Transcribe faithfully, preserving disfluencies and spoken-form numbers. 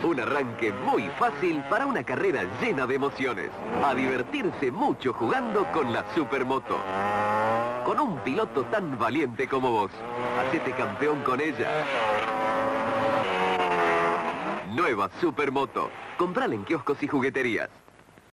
Un arranque muy fácil para una carrera llena de emociones. A divertirse mucho jugando con la Supermoto. Con un piloto tan valiente como vos. Hacete campeón con ella. Nueva Supermoto. Comprala en kioscos y jugueterías.